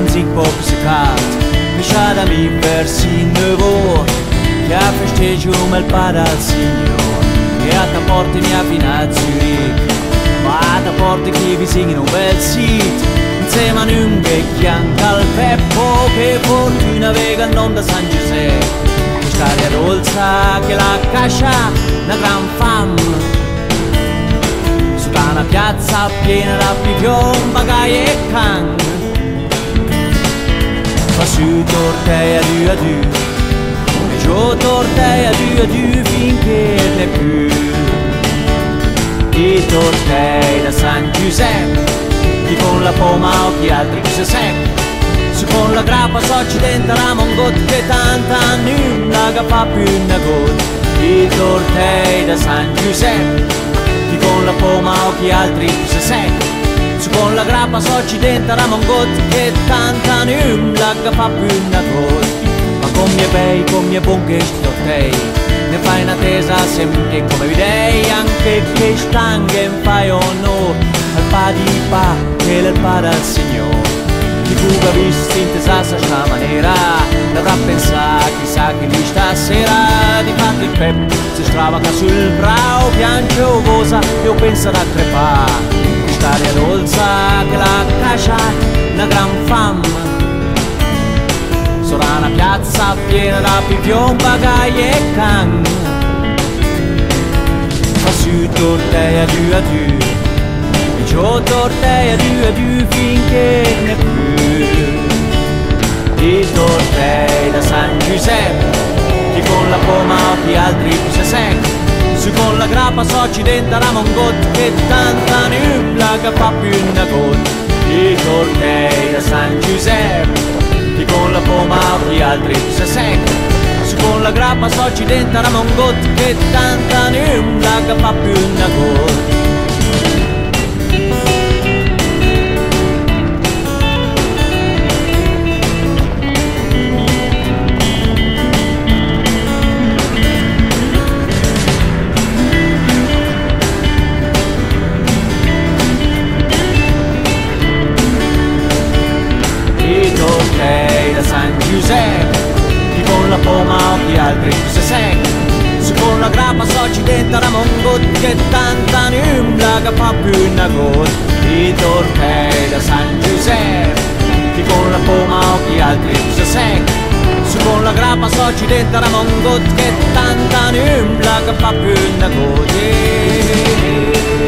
sich popsicat, lasciata mi versi nuovo, che festeggio il padre al Signore, e a te porti mia fino a Zurich, ma a te porti chi vi singano un bel sit, insieme a un vecchianco al Peppo, che fortuna vega non da San Giuseppe, quest'aria dolce che la cascia una gran fame. Una piazza piena da pipion, bagai e can. Fa su tortei a du, e giù tortei a du finché ne più. I tortei da San Giuseppe, chi con la poma o chi altri si seppe. Su con la grappa s'occidente la mongot che tanta nulla che fa più una gota. I tortei da San Giuseppe, chi con la poma o chi altri si segue, su con la grappa s'occidente la mongot che tanta nulla che fa più una cosa. Ma come bei, come buon che stortei, ne fai una tesa sempre come videi, anche che stanghe fai onore al pa di pa che il padre al Signore. Chi fuga visto in tesassa sta maniera, dovrà pensare chissà che lì stasera, di fatto il Pep si stravaga sul brao, piangevosa, io penso da crepare, quest'aria dolce che la cascia una gran fame, sarà una piazza piena da pipion, bagai e can, fa su tortei a du, e giù tortei a du finché ne più. I tortei da San Giuseppe, chi con la poma o chi altri si segue, su con la grappa s'occidente la mongot che tanta nulla che fa più una gota. I tortei da San Giuseppe, chi con la poma o chi altri si segue, su con la grappa s'occidente la mongot che tanta nulla che fa più una gota. Chi con la poma o chi altri si segue, su con la grappa s'occidente la mongot che tanta nulla che fa più una gota. I tortei da San Giuseppe, chi con la poma o chi altri si segue, su con la grappa s'occidente la mongot che tanta nulla che fa più una gota.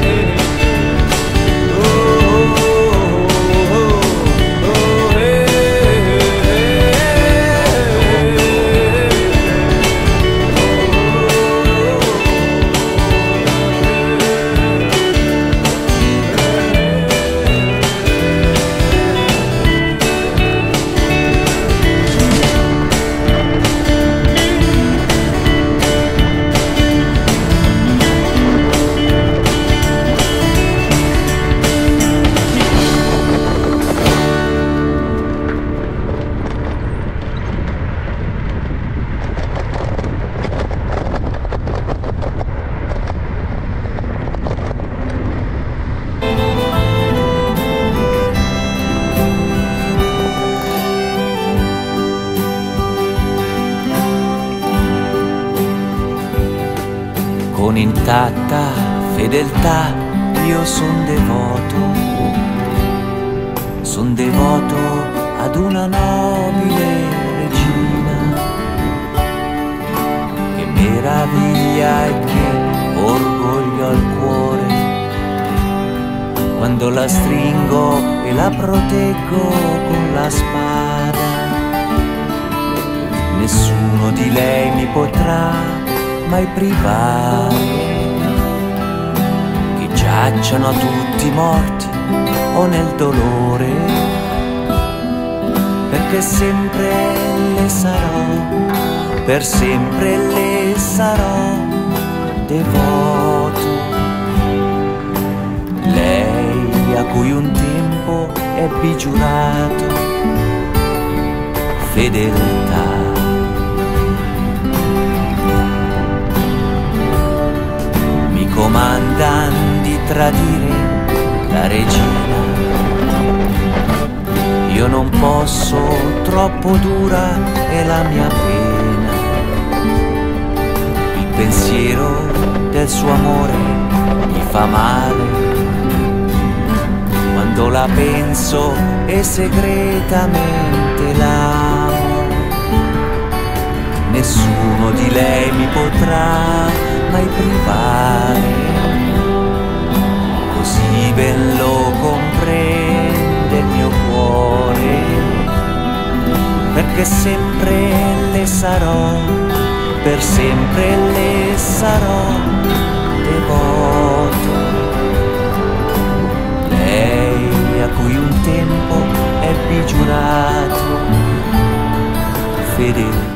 Con intatta fedeltà io son devoto ad una nobile regina, che meraviglia e che orgoglio al cuore, quando la stringo e la proteggo con la spada. Nessuno di lei mi potrà mai privare, che giacciano tutti morti o nel dolore, perché sempre le sarò, per sempre le sarò devoto. Lei a cui un tempo ebbi giurato fedeltà. Comandan di tradire la regina, io non posso, troppo dura è la mia pena. Il pensiero del suo amore mi fa male. Quando la penso e segretamente l'amo, nessuno di lei mi potrà mai privare. Così ben lo comprende il mio cuore, perché sempre le sarò, per sempre le sarò devoto. Lei a cui un tempo ebbi giurato fedele.